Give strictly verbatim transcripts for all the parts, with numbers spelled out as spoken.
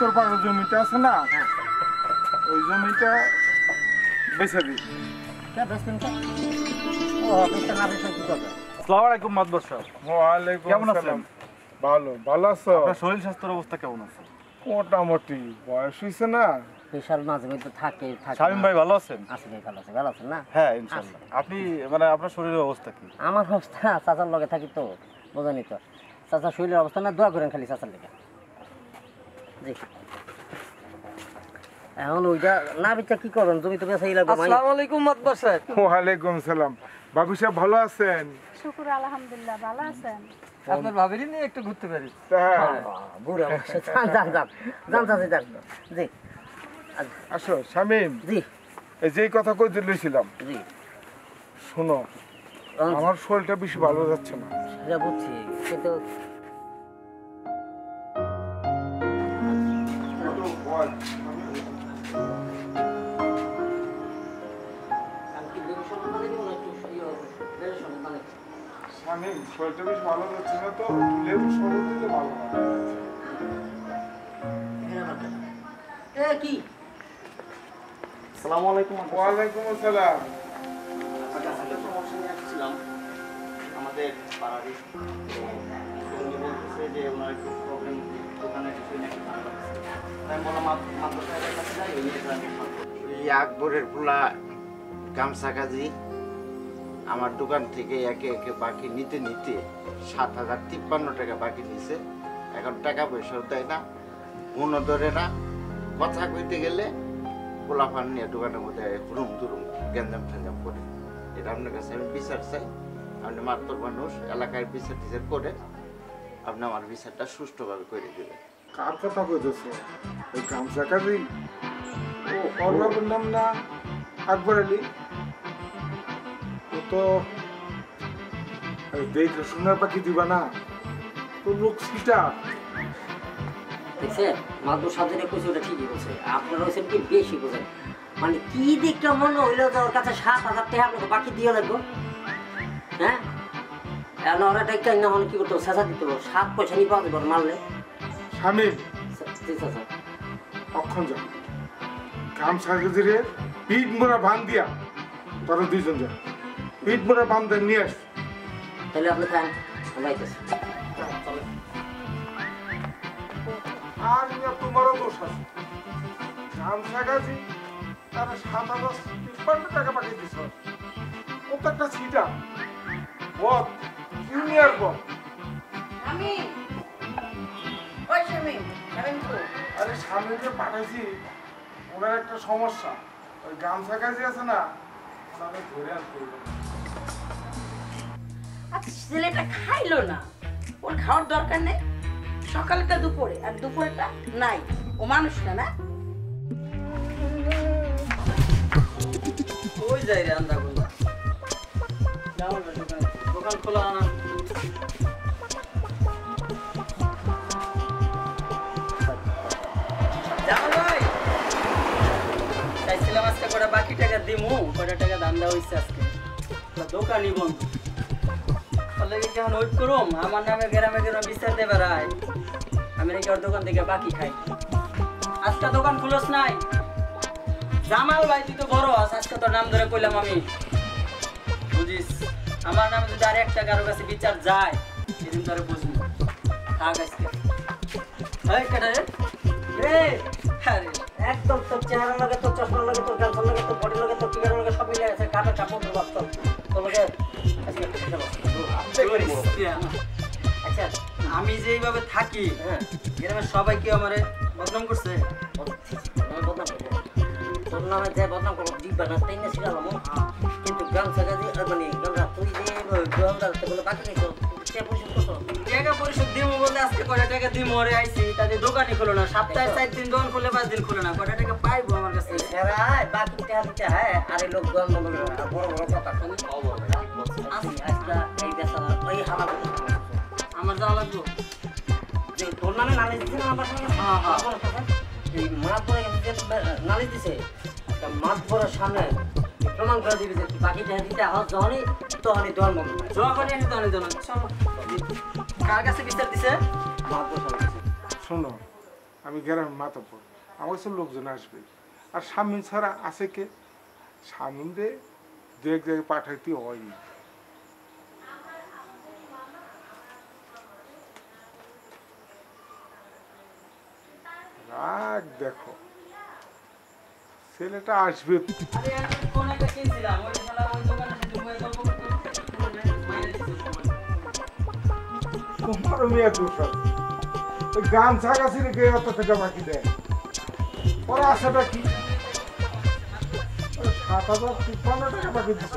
উত্তর পাড়ার জমিটা আছে না, ওই জমিটা বেচে দিই। আসসালামু আলাইকুম মাদবর সাহেব। ওয়ালাইকুম কেমন আছেন? আসসালাম। ভালো ভালো আছো? আপনার শরীর স্বাস্থ্যের অবস্থা কেমন আছে? মোটামুটি বয়স হয়েছে না। প্রেশার মাঝে মধ্যে থাকে থাকে শামীম ভাই ভালো আছেন? আছে ভাই, ভালো আছে, ভালো আছেন না? হ্যাঁ ইনশাআল্লাহ। আপনি মানে আপনার শরীরের অবস্থা কি? আমার অবস্থা চাচার লগে থাকি তো বোঝানি তো, চাচার শরীরের অবস্থা না, দোয়া করেন খালি চাচার লেগে। জি এখন ওইটা না বেচা কি করবেন, জমি তো বেচাই লাগবে। আসসালামু আলাইকুম মাতবার সাহেব। ওয়ালাইকুম সালাম। বাবু সাহেব ভালো আছেন? শুকুর আলহামদুলিল্লাহ, ভালো আছেন? আপনার ভাবিরি নিয়ে একটু ঘুরতে পারি। বুড়া যান যান যান যান চাচি যান। জি আসো শামীম, জি এই যেই কথা কই দিয়েছিলাম, জি শোনো, আমার শরীরটা বেশি ভালো যাচ্ছে না। সেটা বুঝছি, কিন্তু শামীম, শরীরটা বেশি ভালো যাচ্ছে না তো, লেবু শরবত দিলে ভালো হয়। কি আসসালামু আলাইকুম। ওয়ালাইকুম আসসালাম। আপনার কাছে একটা সমস্যা নিয়ে আসছিলাম। আমাদের পাড়ারই বন্ধু বলতেছে যে ওনার একটু প্রবলেম, দোকানে কিছু নাকি ভালো লাগছে। তাই বললাম মাদবর সাহেবের কাছে যাই, ওই নিয়ে এই আকবরের পোলা গামছা কাজী আমার দোকান থেকে একে একে বাকি নিতে নিতে সাত হাজার তিপ্পান্ন টাকা বাকি নিছে। এখন টাকা পয়সাও দেয় না, মনও ধরে না। কথা কইতে গেলে পোলাফান নিয়ে দোকানের মধ্যে হুরুম দুরুম গ্যাঞ্জাম ঠ্যাঞ্জাম করে। এটা আপনার কাছে আমি বিচার চাই। আপনি মাত্র মানুষ, এলাকায় বিচার টিচার করে আপনি আমার বিচারটা সুষ্ঠুভাবে করে দেবেন। কার কথা কইতেছো? ওই গামছা কাজী? ও অর্ণবের নাম না আকবর আলী? ও তো দেখে সোনার পাখি দিবা না, তো লোক সিটা। দেখছেন মাদুর সাথে কইছে, ওটা ঠিকই বলছে। আপনারা হচ্ছেন কি বেশি বোঝেন, মানে কি দেখতে মনে হইলো যে ওর কাছে সাত হাজার টাকা আপনাকে বাকি দিয়ে লাগবো। হ্যাঁ এখন ওরা টাকা না হলে কি করতে হবে, চেঁচা দিতে হবে, সাত পয়সা নিয়ে পাওয়া যাবে মারলে। শামীম, জি চাচা, অক্ষণ যা, গামছা কাজীরে পিঠ মোড়া বান দিয়া তোরা দুইজন যা, পিঠ মোড়া বান দিয়ে নিয়ে আস। তাহলে আপনি খান, আমরা আইতেছি। আর ইয়া তোমারও দোষ আছে। গামছা কাজী তারা সাত হাজার তিপ্পান্ন টাকা পাঠিয়ে দিছ, ও তো একটা ছিটা বদ, জুনিয়র বদ। আমি ওই শামিম, শামিম তো আরে স্বামীকে পাঠাইছি, ওনার একটা সমস্যা, ওই গামছা কাজী আছে না, ওনাকে ধরে আনতে হবে। আচ্ছা ছেলেটা খাইলো না, ওর খাওয়ার দরকার নেই। সকালটা দুপুরে আর দুপুরটা নাই, ও মানুষ না না। ওই যাই রে আন্দা গুলা দোকান খোলা না। জামাল ভাই, চাইছিলাম আজকে কটা বাকি টাকা দিমু, কটা টাকা দাম দেওয়া হয়েছে আজকে, দোকানই বন্ধ। তাহলে কি এখন ওয়েট করুম? আমার নামে গ্রামে গ্রামে বিচার দিয়ে বেড়ায়, আমি নাকি ওর দোকান থেকে বাকি খাই। আজকে দোকান খুলস নাই? জামাল ভাই তুই তো বড় আস, আজকে তোর নাম ধরে কইলাম আমি, বুঝিস? আমার নামে যদি আর একটা কারো কাছে বিচার যায়, সেদিন তোরে বুঝবি। থাক আজকে। এই কেটে রে? রে আরে একদম তোর চেহারা লাগে, তোর চশমা লাগে, তোর গামছা লাগে, তোর বডি লাগে, তোর টিকার লাগে, সব মিলে গেছে। কাটা কাপড় বাস তোর তোর লগে আজকে একটা কথা বল। আচ্ছা আমি যেইভাবে থাকি, হ্যাঁ গ্রামের সবাই কি আমারে বদনাম করছে? আমি বদনাম করবো, তোর নামে যে বদনাম করবো দিব্বা না তাই না শিখালাম। কিন্তু গামছা গাজি মানে গামছা তুই যে গামছা বলে বাকি নেই তো পরিশোধ করতো। টাকা পরিশোধ দিব বলে আজকে কয়টা টাকা দিব ওরে আইছি, তাদের দোকানই খোলো না, সপ্তাহে চার দিন দোকান খুলে পাঁচ দিন খুলে না, কয়টা টাকা পাইবো আমার কাছে? এরা বাকি টাকা দিতে হয়, আর এই লোক দোকান বন্ধ করে আর বড় বড় কথা শুনি। আসি আজকে এই দেশা ওই হালা আমার যাওয়া লাগবো। যে তোর নামে নালিশ দিচ্ছে না আমার সঙ্গে, হ্যাঁ, হ্যাঁ। এই মাঠ পরে নালিশ দিছে, মাঠ পরের সামনে প্রমাণ করে দিবি যে বাকি টাকা দিতে হয়, যখনই তখনই দোকান বন্ধ হয়। যখনই আসি তখনই জানো। চলো। কার কাছে বিচার দিছে? মাঠ পরে সামনে দিছে। শোনো, আমি গেলাম মাতাপুর, আমার কাছে লোকজন আসবে। আর শামীম ছাড়া আছে কে? শামীম রে দু এক জায়গায় পাঠাইতে হয়। রাগ দেখো, ছেলেটা আসবে। আরে আমি ফোন একটা কিনছিলাম, ওই শালা ওই দোকানে শুধু বইয়ে গল্প করতে করতে মাইনে দিচ্ছে সময়। তোমারও মেয়ে দোষ আছে। ওই গান ছাগাছি রেখে এত টাকা বাকি দেয়, ওরা আশাটা কি? ওই সাত হাজার তিপ্পান্ন টাকা বাকি দিছ।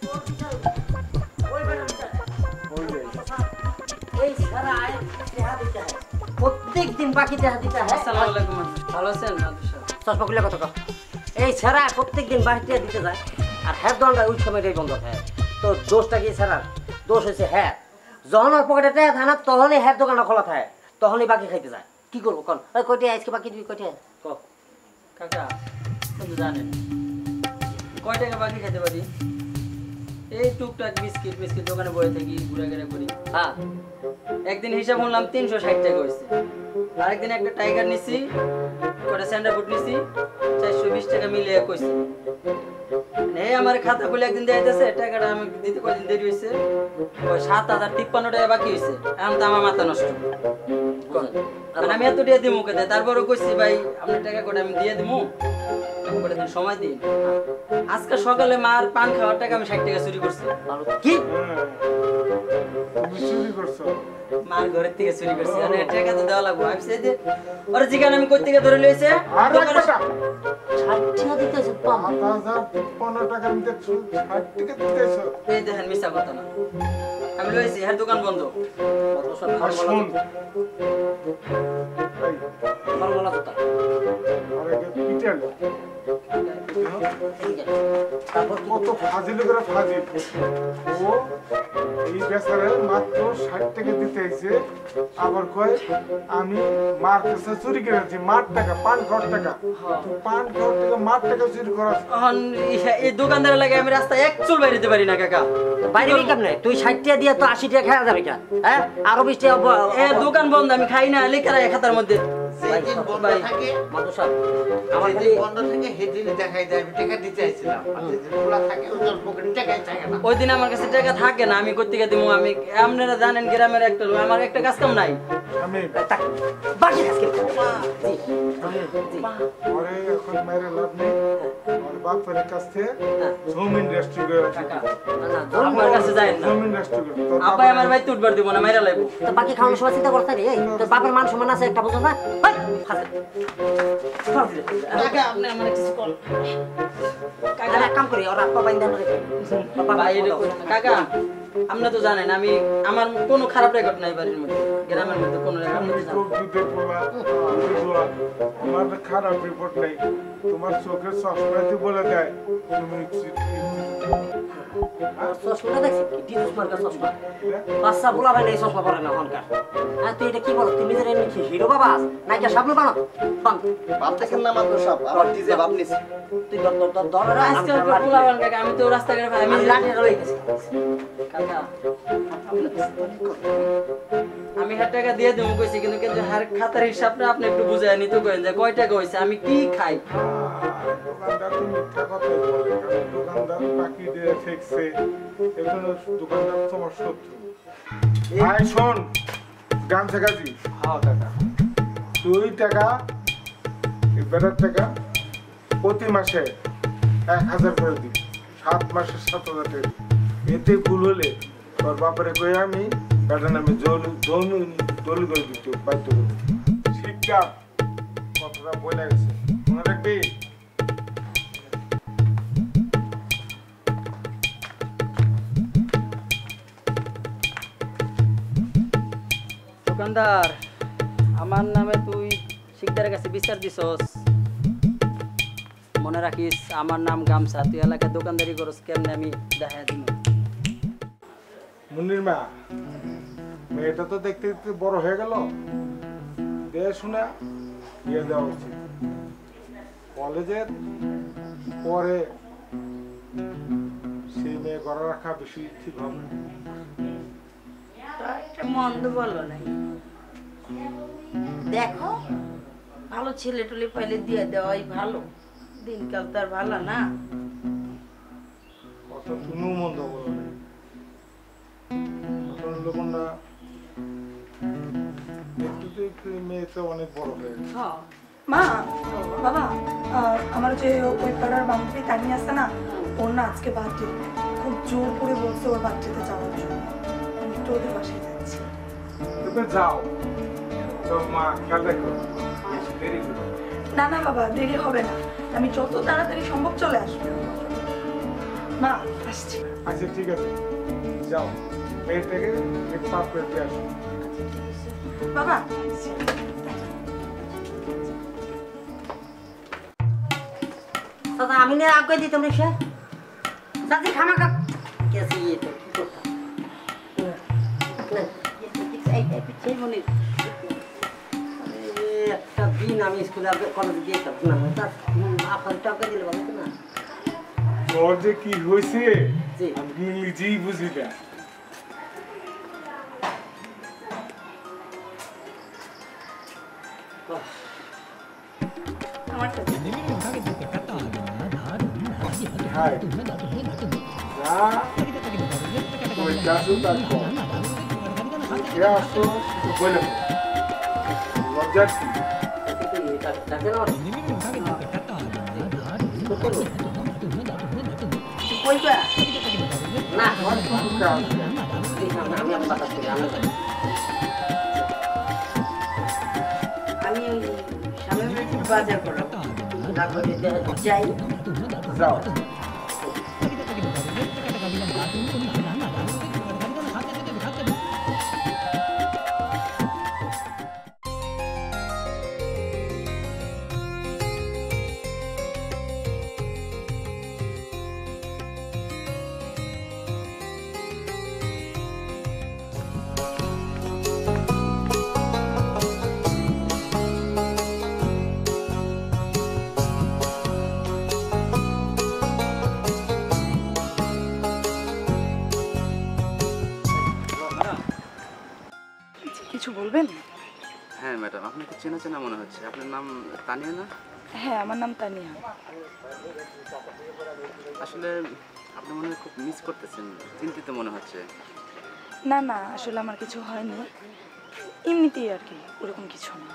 ওই যাই এই সারা আয় টেহা দিতে হয়, প্রত্যেক দিন বাকি টেহা দিতে হয়। আসসালামু আলাইকুম, ভালো আছেন মাদুর সাহেব? চশমা খুলে কত কম। এই ছাড়া প্রত্যেক দিন বাকি টেহা দিতে যায়, আর হ্যাঁ দলটা ওই সময়টাই বন্ধ হয়। তো দোষটা কি ছাড়া? দোষ হয়েছে হ্যাঁ, যখন ওর পকেটে টেহা থাকে না তখনই হ্যাঁ দোকানটা খোলা থাকে, তখনই বাকি খাইতে যায়। কি করবো কন? ওই কয়টা আজকে বাকি দিবি কয়টা? ক কাকা কিন্তু জানেন কয় টাকা বাকি খেতে পারি? এই টুকটাক বিস্কিট বিস্কিট দোকানে বসে থাকি, ঘুরে ঘুরে করি। হ্যাঁ, একদিন হিসাব করলাম তিনশো ষাট টাকা হয়েছে। আরেকদিন একটা টাইগার নিছি, কটা স্যান্ডা ফুট নিছি, চারশো বিশ টাকা মিলিয়ে কইছি। এই আমার খাতা খুলে একদিন দেখাইতেছে, টাকাটা আমি দিতে কয়দিন দেরি হয়েছে, ওই সাত হাজার তিপ্পান্ন টাকা বাকি হয়েছে। এখন তো আমার মাথা নষ্ট। কারণ আমি এত টাকা দিমু কেটে, তারপরও কইছি ভাই আপনার টাকা কটা আমি দিয়ে দিমু, কটা দিন সময় দিন। আজকে সকালে মার পান খাওয়ার টাকা আমি ষাট টাকা চুরি করছি। কি তুমি চুরি করছো? মার ঘরের থেকে চুরি করছি, মানে টাকা তো দেওয়া লাগবে। আমি সেই যে ওর জিগান আমি কই থেকে ধরে লইছে, আর এক বেটা, ষাট টাকা দিতে আছে পাম। সাত হাজার তিপ্পান্ন টাকা আমি দেখছো, ষাট টাকা দিতেছো। এই দেখেন মিছা কথা না, আমি লইছি এর দোকান বন্ধ। আর শোন, এই, ফর্মুলা তো আর একে পিটাল। তারপর কত ফাজিল করে ফাজিল। ও এই বেচারে মাত্র ষাট টাকা দিতে আইছে, আবার কয় আমি মার কাছে চুরি করেছি, মার টাকা, পান খাওয়ার টাকা। তুই পান খাওয়ার টাকা, মার টাকা চুরি করাস? এখন এই- এই দোকানদারের লাগে আমি রাস্তায় এক চুল বাইরে দিতে পারি না কাকা। বাইরে কেমনে? তুই ষাট টাকা দিয়ে তো আশি টাকা খাওয়া যাবে কেন? হ্যাঁ, আরো বিশ টাকা ব- এ দোকান বন্ধ, আমি খাই না, লিখে রাখে খাতার মধ্যে। যেদিন বন্ধ ভাই। থাকে, মাদু সাহেব, আমার খালি যেদিন বন্ধ থাকে সেদিনই দেখাই যায় আমি টাকা দিতে চাইছিলাম। আর যেদিন খোলা থাকে ওদের পকেটে টাকাই থাকে না। ওই দিন আমার কাছে টাকা থাকে না, আমি কই থেকে দিমু? আমি আপনারা জানেন গ্রামের একটা লোক, আমার একটা কাজ কাম নাই। আমি তাক, বাকি আজকে পরে এখন মেরে লাভ নেই। আমার বাপের কাছ থেকে জমিন রেস্ট্রি করে কাকা না, না, আমার কাছে যায় না, জমিন রেস্ট্রি করে তোর আব্বাই আমার ভাই তুটবার দিব না, মাইরা লাইবো। তো বাকি খাওয়ানোর সময় চিন্তা করতে রে। তোর বাপের মান সম্মান আছে একটা বুঝো না? হাই, ফাজিল। ফাজিল। কাকা আপনি আমার কিছু কল। আর এক কাম করি, ওর আত্মা বাইন্দা রেখে ভাই এটা করেন না। কাকা আপনি তো জানেন আমি আমার কোনো খারাপ রেকর্ড নাই বাড়ির মধ্যে, গ্রামের মধ্যে কোনো রেকর্ড আমি নাই। চোখ দুধে পোলা, দুধে দোয়া। তোমার খারাপ রিপোর্ট নেই, তোমার চোখের চশমাতে বলে দেয় তুমি চশমাটা দেখছি কি ডিজুস মার্কা চশমা। বাচ্চা বলা ভাই এই চশমা পরে না হনকার। হ্যাঁ, তুই এটা কি বল? তুমি নিজের এমনি কি হিরো বাবা নাকি সামনে বানো? হন, বাপ দেখেন না মাত্র সব আমার ডিজে বাপ নিছে। তুই ধর ধর ধর ধর রে, আমি আজকে তোর লাঠি- পোলাবান কাকা, আমি তো রাস্তাঘাটে ভাই, আমি আমি লাঠি রয়ে গেছি। কাকা আমি হাজার টাকা দিয়ে দেবো কইছি, কিন্তু কিন্তু হার খাতার হিসাবটা আপনি একটু বুঝায় নিতে করেন যে কয় টাকা হয়েছে, আমি কি খাই। দোকানদার তো মিথ্যা কথাই বলে, কারণ দোকানদার বাকি দিয়ে ফেকছে, এজন্য দোকানদার তোমার শত্রু। ভাই শোন, গামছা গাজি, হ্যাঁ কাকা। তুই টাকা, এই বেটার টাকা প্রতি মাসে এক হাজার করে দিবি, সাত মাসে সাত হাজার টাকা। এতে ভুল হলে তোর বাপরে কই আমি বেটার নামে জল জমি দল করে দিতে বাধ্য করবো। শিক্ষা কথাটা বলে গেছে, মনে রাখবি। দোকানদার আমার নামে তুই শিকদারের কাছে বিচার দিছস, মনে রাখিস আমার নাম গামছা, তুই এলাকায় দোকানদারি করস কেমনে আমি দেখা দিন। মুন্নির মা, মেয়েটা তো দেখতে দেখতে বড় হয়ে গেল, দেখে শুনে বিয়ে দেওয়া উচিত। কলেজের পরে সেই মেয়ে ঘরে রাখা বেশি ঠিক হবে না। তা একটা মন্দ বলো নাই। দেখো ভালো ছেলে টুলে পাইলে দিয়ে দেওয়াই ভালো, দিনকাল তো আর ভালো না। কথা তুমিও মন্দ বলো না, লোকটা একটু তো একটু মেয়ে তো অনেক বড় হয়ে গেছে। মা বাবা, আমার যে ওই পাড়ার বান্ধবী তানি আছে না, ওর না আজকে বার্থডে, খুব জোর করে বলছে ওর বার্থডেতে যাওয়ার জন্য। আমি একটু ওদের বাসায় যাচ্ছি। তুমি যাও, তো মা খেয়াল রাখো, দেরি করো না না বাবা, দেরি হবে না, আমি যত তাড়াতাড়ি সম্ভব চলে আসবো। মা আসছি। আচ্ছা ঠিক আছে, যাও মেয়েটাকে একটু পাপ করে দিয়ে আসো। বাবা দাদা আমি না আগে দিতাম রিক্সা দাদি খানা খা কেসি তো একটা দিন আমি স্কুলে কলেজে দিয়েছিলাম না তার আপনার টাকা দিলে ভালো না। তোর যে কি হয়েছে জি। আমি নিজেই বুঝি না। আমার কাছে হাই যা ওই যাসু তার কম কে আসো সেটা বলে লজ্জা কি কইবা না কাজ আমি আমি বাতাস করি আমি আমি ওই সামনের বাড়ি থেকে বাজার করলাম, তারপরে যাই। যাও কিছু বলবেন? হ্যাঁ ম্যাডাম, আপনাকে চেনা চেনা মনে হচ্ছে। আপনার নাম তানিয়া না? হ্যাঁ, আমার নাম তানিয়া। আসলে আপনি মনে হয় খুব মিস করতেছেন, চিন্তিত মনে হচ্ছে। না না, আসলে আমার কিছু হয়নি, এমনিতেই আর কি, ওরকম কিছু না।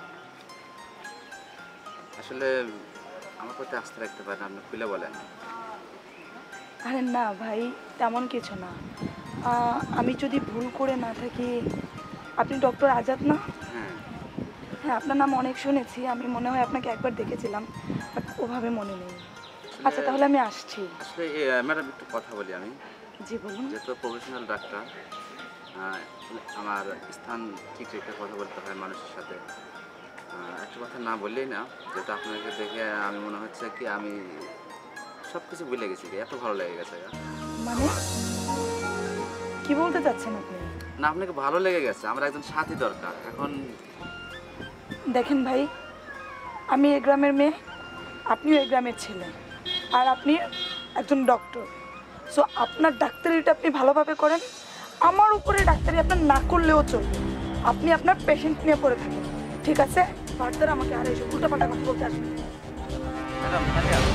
আসলে আমার প্রতি আস্থা রাখতে পারেন, আপনি খুলে বলেন। আরে না ভাই, তেমন কিছু না। আহ, আমি যদি ভুল করে না থাকি, আপনি ডক্টর আজাদ না? হ্যাঁ হ্যাঁ, আপনার নাম অনেক শুনেছি, আমি মনে হয় আপনাকে একবার দেখেছিলাম, বাট ওভাবে মনে নেই। আচ্ছা তাহলে আমি আসছি। আসলে ম্যাডাম একটু কথা বলি আমি। জি বলুন। যেহেতু প্রফেশনাল ডাক্তার, আমার স্থান ঠিক রেখে কথা বলতে হয় মানুষের সাথে। একটা কথা না বললেই না, যেহেতু আপনাকে দেখে আমি মনে হচ্ছে কি আমি সব কিছু ভুলে গেছি, এত ভালো লেগে গেছে। মানে কি বলতে চাচ্ছেন আপনি? না, আপনাকে ভালো লেগে গেছে, আমার একজন সাথী দরকার এখন। দেখেন ভাই, আমি এই গ্রামের মেয়ে, আপনিও এই গ্রামের ছেলে, আর আপনি একজন ডক্টর। সো আপনার ডাক্তারিটা আপনি ভালোভাবে করেন, আমার উপরে ডাক্তারি আপনার না করলেও চলবে। আপনি আপনার পেশেন্ট নিয়ে পড়ে থাকেন, ঠিক আছে? ফার্দার আমাকে আর এইসব উল্টাপাল্টা কথা বলতে আসবেন। ম্যাডাম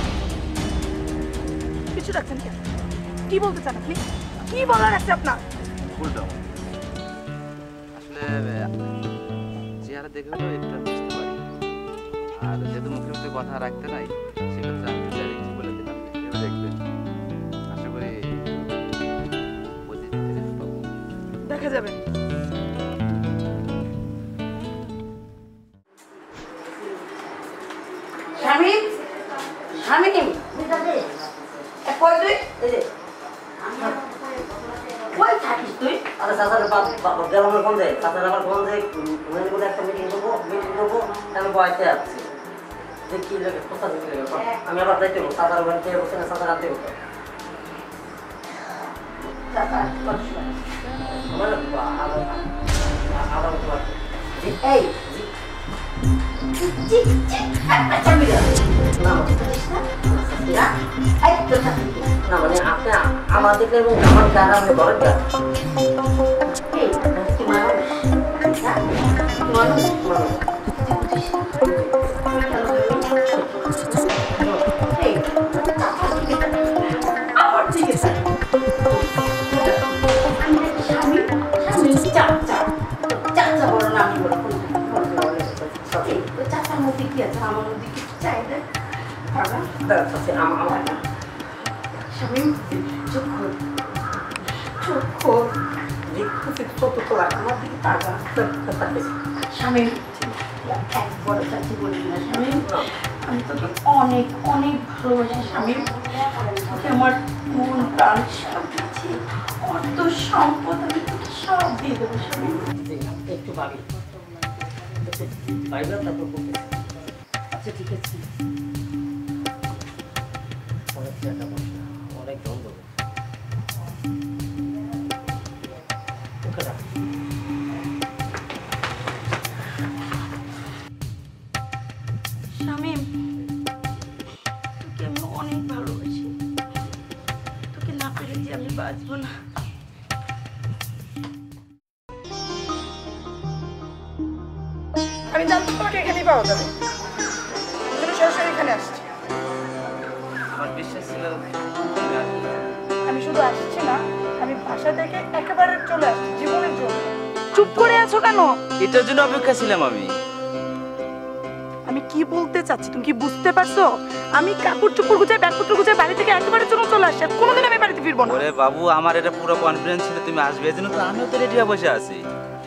কিছু রাখছেন কেন? কি বলতে চান আপনি? কি বলার আছে আপনার? উল্টো আসলে চেহারা দেখে হলেও এটা বুঝতে পারি, আর যেহেতু মুখের মধ্যে কথা রাখতে নাই, সেক্ষেত্রে আমি ডাইরেক্ট বলে দিলাম, ভেবে দেখবেন। আশা করি পজিটিভ রেজাল্ট পাবো। দেখা যাবে। শামিম, শামিম, কই তুই? এই যে কই থাকিস তুই? আরে চাচার গ্রামের কোন যায় চাচার আবার কোন যায় ওখানে করে একটা মিটিং দেবো মিটিং দেবো আমি বয়সে আসছি দেখি লাগে কোথা থেকে আমি আবার যাইতে হবো চাচার ওখানে থেকে বসে না চাচার আনতে হতো আমার আবার এই না মানে আপনি আমাদেরকে এবং আমার যারা আমি ঘরে মানুষ মানুষ আছে আমার শামিম চুপ কর চুপ কর আমার দিকে টাকা শামিম একবার চাচি বলি না শামিম আমি তোকে অনেক অনেক ভালোবাসি শামিম তোকে আমার মন প্রাণ সব দিচ্ছি অর্থ সম্পদ আমি তোকে সব দিয়ে দেবো শামিম একটু ভাবি ভাইবা তারপর বলতে আচ্ছা ঠিক আছে অনেক টাকা পয়সা অনেক দ্বন্দ্ব শামিম তোকে আমি অনেক ভালোবাসি তোকে না পেরে যে আমি বাঁচবো না আমি জানতাম তোমাকে এখানেই পাওয়া যাবে এই জন্য সরাসরি এখানে আসছি। আমার বিশ্বাস ছিল আমি শুধু আসছি না, আমি বাসা থেকে একেবারে চলে আসছি জীবনের জন্য। চুপ করে আছো কেন? এটার জন্য অপেক্ষা ছিলাম আমি। আমি কি বলতে চাচ্ছি তুমি কি বুঝতে পারছো? আমি কাপড় চোপড় গুছাই ব্যাগপত্র গুছাই বাড়ি থেকে একেবারে জন্য চলে আসছি, আর কোনোদিন আমি বাড়িতে ফিরবো না। ওরে বাবু, আমার এটা পুরো কনফিডেন্স ছিল তুমি আসবে, এজন্য তো আমিও তো রেডি হয়ে বসে আছি।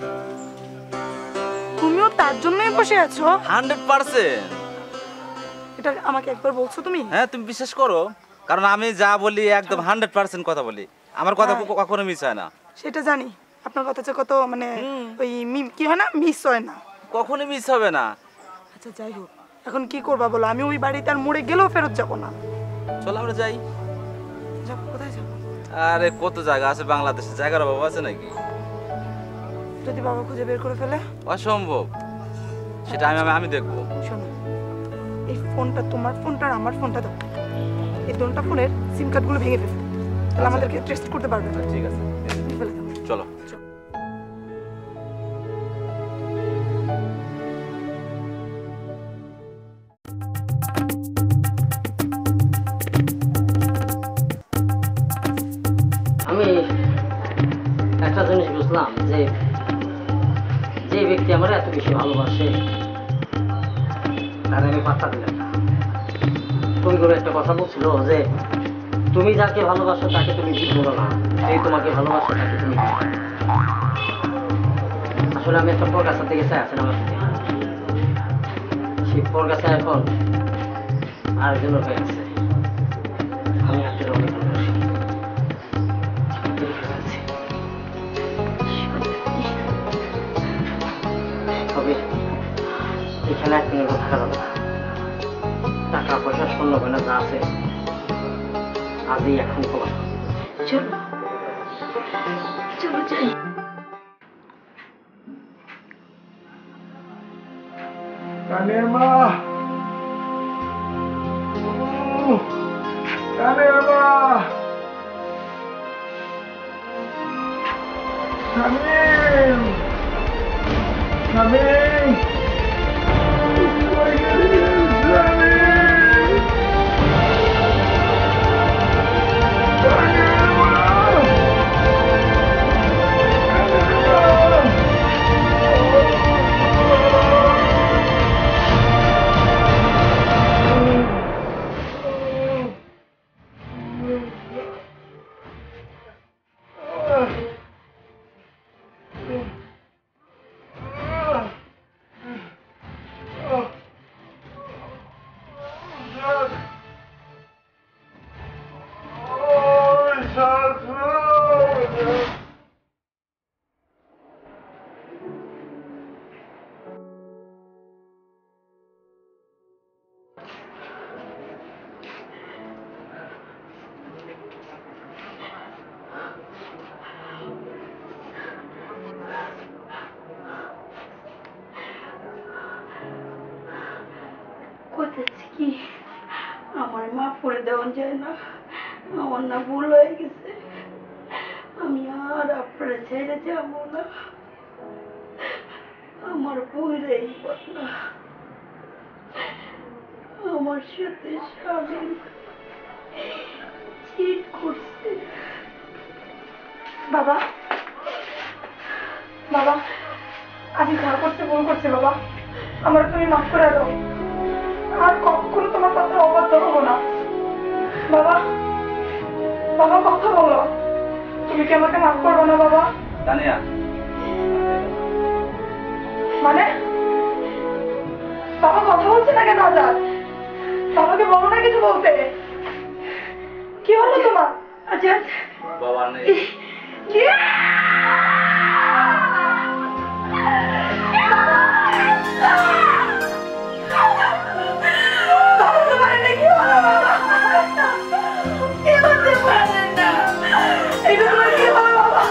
তুমিও তার জন্যই বসে আছো? Hundred percent. এটা আমাকে একবার বলছো তুমি? হ্যাঁ, তুমি বিশ্বাস করো, কারণ আমি যা বলি একদম হান্ড্রেড পার্সেন্ট কথা বলি। আমার কথা হ্যাঁ। কখনো মিস হয় না। সেটা জানি, আপনার কথা যে কত মানে ওই মি- কি হয় না, মিস হয় না। কখনো মিস হবে না। আচ্ছা যাই হোক, এখন কি করবা বলো? আমি ওই বাড়িতে আর মরে গেলেও ফেরত যাবো না। চলো আমরা যাই। যাবো, কোথায় যাবো? আরে কত জায়গা আছে বাংলাদেশে, জায়গার অভাব আছে নাকি? যদি বাবা খুঁজে বের করে ফেলে? অসম্ভব, সেটা আমি আমি দেখবো। শোনো, এই ফোনটা তোমার ফোনটা আর আমার ফোনটা দাও। এই দুটো ফোনের সিম কার্ডগুলো ভেঙে ফেলো, তাহলে আমাদেরকে টেস্ট করতে পারবে না। ঠিক আছে, ফেলে দাও। চলো। আমি একটা জিনিস বুঝলাম যে যে ব্যক্তি আমার এত বেশি ভালোবাসে তার আমি পাত্তা দিলাম না। তুমি করে একটা কথা বলছিল যে তুমি যাকে ভালোবাসো তাকে তুমি ঠিক বলো না, যে তোমাকে ভালোবাসো তাকে তুমি ঠিক বলো। আসলে আমি একটা পরগাছা থেকে চাই আছেন আমার সাথে, সেই পরগাছা এখন আরেকজনের হয়ে আছে। আমি একটা অনেক ভালোবাসি। তবে এখানে এক মিনিট থাকা যাবে না। টাকা পয়সা স্বর্ণ গয়না যা আছে আজই এখন তোমার। চলো চলো যাই। কানের মা, ও, কানের মা, শামিম, শামিম, কই গেলি শামিম? কানের মা, কানের মা। করতেছি কি আমার মাফ করে দেওয়া যায় না? আমার না ভুল হয়ে গেছে, আমি আর আপনারা ছেড়ে যাবো না। আমার বইরে এই কথা আমার সাথে স্বামী চিট করছে। বাবা, বাবা, আমি যা করতে ভুল করছি বাবা, আমার তুমি মাফ করে দাও। আর কখনো তোমার কথা অবাধ্য হবো না। বাবা, বাবা কথা বলো, তুমি কি আমাকে মাফ করবো না বাবা? তানিয়া, মানে বাবা কথা বলছে না কেন? আজাদ, বাবাকে বলো না কিছু বলতে। কি হলো তোমার? আজাদ বাবা নেই। কি? বাবা তোমার এটা কি হলো বাবা? কি করতে পারেন না? এটা তোমার কি হলো বাবা?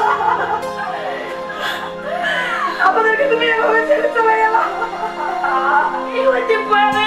আমাদেরকে তুমি এভাবে ছেড়ে চলে গেল। কি হতে পারে